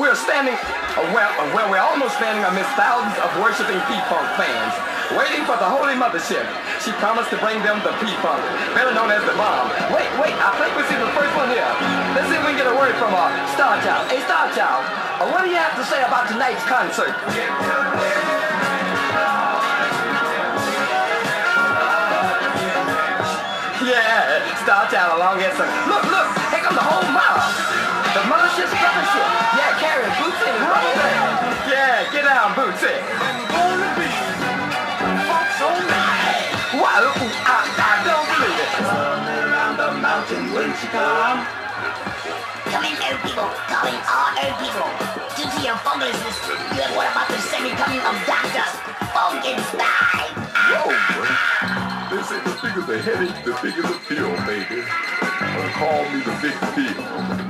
we're standing, we're almost standing amidst thousands of worshiping P-Funk fans, waiting for the Holy Mothership. She promised to bring them the P-Funk, better known as the bomb. Wait, I think we see the first one here. Let's see if we can get a word from Star Child. Hey, Star Child, what do you have to say about tonight's concert? Yeah, Star Child along here. Look, here comes the whole mob. The Mothership Brothership. Yeah, carrying Bootsy and his brother there. Yeah, get down, Bootsy. Gonna be so nice. Wow, I don't believe it. Around the mountain when she come. Coming, old people, calling all old people. Due to your funglessness, you have what about the second coming of Dr. Funkenstein. Yo, they say the bigger the headache, the bigger the pill, baby. Call me the big pill.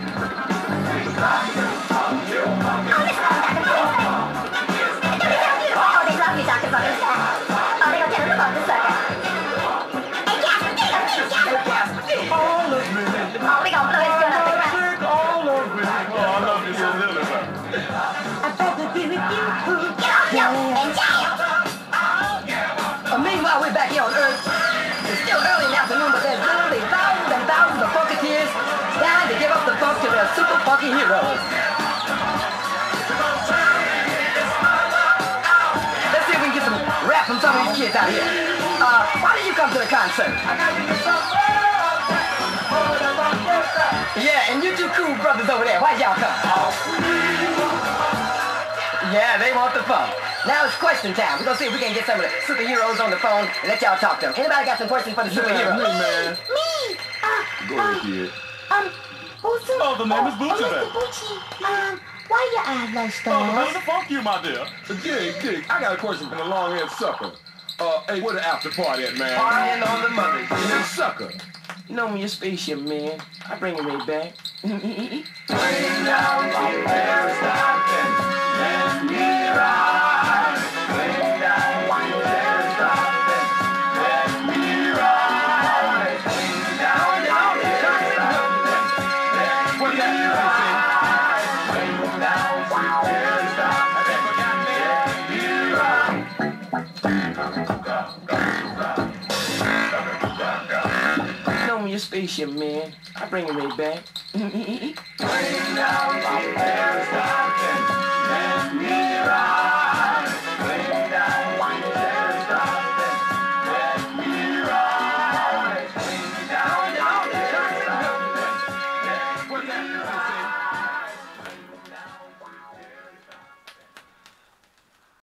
Oh, they love you, Dr. Funkenstein. Oh, they gonna tell us about the sucker. Hey, Casper, Casper. All of me. Oh, we gonna blow his gun up the ground. All of me. Oh, I love you so little. I'd rather be with you. Get off, yo, and jam. Meanwhile, we're back here on Earth. It's still early in the afternoon, but there's literally thousands and thousands of funketeers dying to give up the funk to their super funky heroes. Let's see if we can get some rap from some of these kids out here. Why did you come to the concert? Yeah, and you two cool brothers over there, why'd y'all come? Yeah, they want the funk. Now it's question time. We're gonna see if we can get some of the superheroes on the phone and let y'all talk to them. Anybody got some questions for the superheroes? Me. Go ahead. Bootsy. Oh, the name is Bootsy, Mr. then. Bootsy, why your eyes like Oh, stars? the funk you, my dear. Dig, I got a question from the long-haired sucker. Hey, where the after party at, man? Partying on the mother. Hey, sucker. You know me, a spaceship, man. I bring it right back. Way down from there, stopping, let me ride. Way down from there, stopping, let me ride. Way down from there, stopping, let me ride. Way down from there, stopping, let me ride. You know me, a spaceship, man. I bring it right back. Way down from there, stopping, let me ride.